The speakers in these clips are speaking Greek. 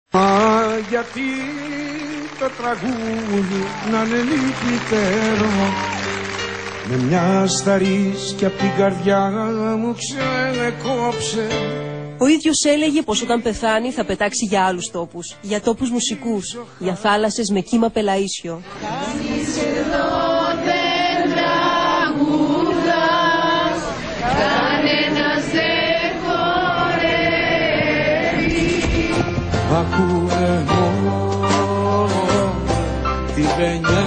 Γιατί το τραγούδι να είναι λυπητερό, με μια σταρίσκια απ' την καρδιά μου ξεκόψε. Ο ίδιος έλεγε πως όταν πεθάνει θα πετάξει για άλλους τόπους, για τόπους μουσικούς, για θάλασσες με κύμα πελαΐσιο. Κανείς εδώ δεν τραγουδάς, κανένας δεν χορεύει. Ακούνε μόνο τη βενιά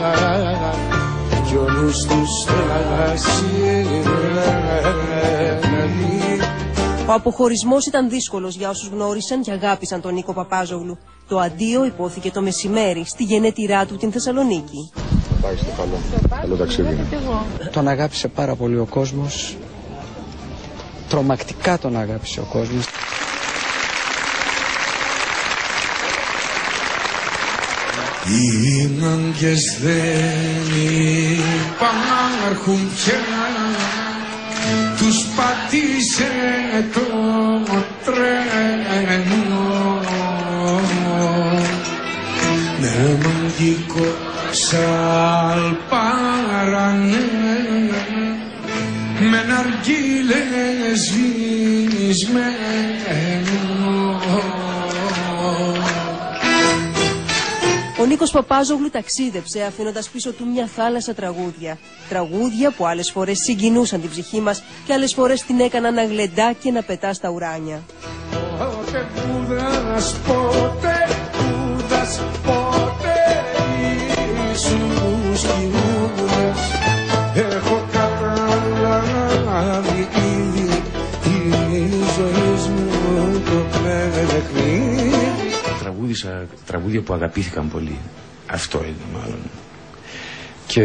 κι όλους τους θαλασσιές. Ο αποχωρισμός ήταν δύσκολος για όσους γνώρισαν και αγάπησαν τον Νίκο Παπάζογλου. Το αντίο υπόθηκε το μεσημέρι στη γενέτειρά του την Θεσσαλονίκη. Πάει στο καλό. Καλό ταξίδι. Τον αγάπησε πάρα πολύ ο κόσμος. Τρομακτικά τον αγάπησε ο κόσμος. Οι μάγκες δεν υπάρχουν πια, τους πατήσε το τρένο. Με μαγικό σαλπάρανε, με ναργίλες σβησμένο. Ο Νίκος Παπάζογλου ταξίδεψε αφήνοντας πίσω του μια θάλασσα τραγούδια. Τραγούδια που άλλες φορές συγκινούσαν την ψυχή μας και άλλες φορές την έκαναν να γλεντά και να πετά στα ουράνια. Ποτέ πούδας, ποτέ πούδας, ποτέ ήσουν σκηνούδας. Έχω καταλάβει ήδη η ζωής μου το παιχνίδι. Τραγούδισα τραγούδια που αγαπήθηκαν πολύ. Αυτό είναι μάλλον. Και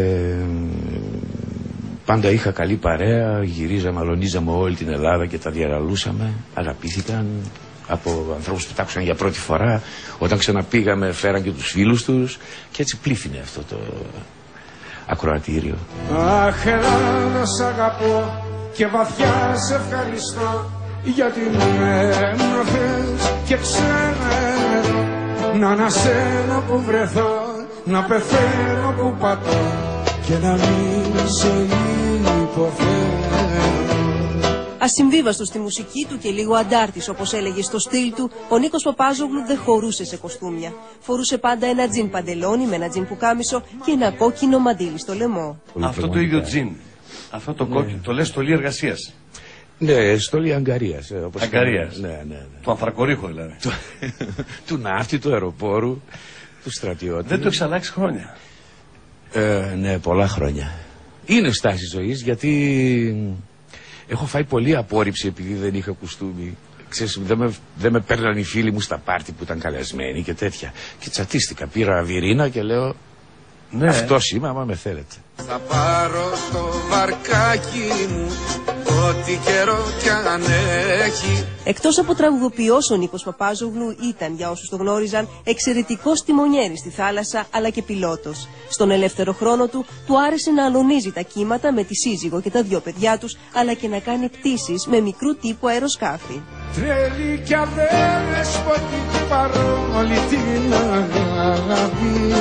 πάντα είχα καλή παρέα, γυρίζαμε, αλωνίζαμε όλη την Ελλάδα και τα διαραλούσαμε. Αγαπήθηκαν από ανθρώπους που τα άκουσαν για πρώτη φορά. Όταν ξαναπήγαμε φέραν και τους φίλους τους και έτσι πλήθυνε αυτό το ακροατήριο. Αχ, Ελλάδα, σ' αγαπώ και βαθιά σε ευχαριστώ, γιατί με έμαθες και ξέρω να ανασένω που βρεθώ, να πεθαίνω που πατώ και να μην σε υποφέρω. Ασυμβίβαστος στη μουσική του και λίγο αντάρτης όπως έλεγε στο στυλ του, ο Νίκος Παπάζογλου δεν χωρούσε σε κοστούμια. Φορούσε πάντα ένα τζιν παντελόνι με ένα τζιν πουκάμισο και ένα κόκκινο μαντίλι στο λαιμό. Αυτό το ίδιο τζιν, αυτό το κόκκινο, το λες στολή εργασίας. Ναι, στολή αγκαρίας. Αγκαρίας. Ναι. Του ανθρακορίχου δηλαδή. Του ναύτη, του αεροπόρου, του στρατιώτη. Δεν το έχεις αλλάξει χρόνια. Ναι, πολλά χρόνια. Είναι στάση ζωής, γιατί έχω φάει πολύ απόρριψη επειδή δεν είχα κουστούμι. Ξέρεις, δεν με παίρναν οι φίλοι μου στα πάρτι που ήταν καλεσμένοι και τέτοια. Και τσατίστηκα, πήρα βυρίνα και λέω ναι. Αυτός είμαι άμα με θέλετε. Θα πάρω το βαρκάκι μου ό,τι καιρό κι αν έχει. Εκτός από τραγουδοποιός, ο Νίκος Παπάζογλου ήταν, για όσους το γνώριζαν, εξαιρετικός τιμονιέρης στη θάλασσα αλλά και πιλότος. Στον ελεύθερο χρόνο του, του άρεσε να αλωνίζει τα κύματα με τη σύζυγο και τα 2 παιδιά τους, αλλά και να κάνει πτήσεις με μικρού τύπου αεροσκάφη. Τρέλη κι αδέσποτη παρόλη την αγάπη,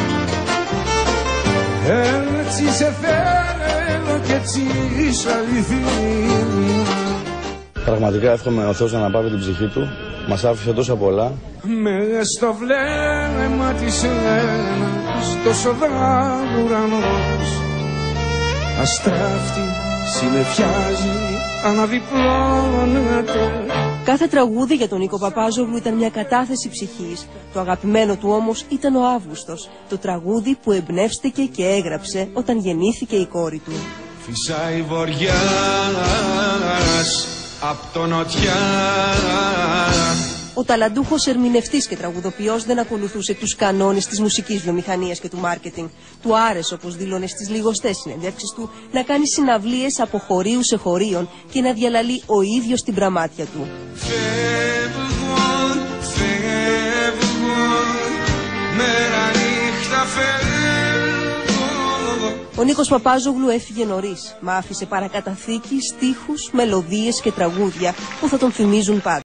έτσι σε θέλω κι έτσι είσαι αληθινή. Πραγματικά εύχομαι ο Θεός να αναπαύει την ψυχή του. Μας άφησε τόσα πολλά. Μες στο βλέμμα της Ελένας τόσο δαουρανός, αστράφτη συννεφιάζει, αναδιπλώνεται. Κάθε τραγούδι για τον Νίκο Παπάζογλου ήταν μια κατάθεση ψυχής. Το αγαπημένο του όμως ήταν ο Αύγουστος, το τραγούδι που εμπνεύστηκε και έγραψε όταν γεννήθηκε η κόρη του. Φυσάει βοριάς απ' το νοτιά. Ο ταλαντούχος ερμηνευτής και τραγουδοποιός δεν ακολουθούσε τους κανόνες της μουσικής βιομηχανίας και του μάρκετινγκ. Του άρεσε, όπως δήλωνε στις λιγοστές συνεντεύξεις του, να κάνει συναυλίες από χωρίου σε χωρίων και να διαλαλεί ο ίδιος την πραμάτια του. Φεύγουν, μέρα νύχτα φεύγουν. Ο Νίκος Παπάζογλου έφυγε νωρίς, μα άφησε παρακαταθήκη στίχους, μελωδίες και τραγούδια που θα τον θυμίζουν πάντα.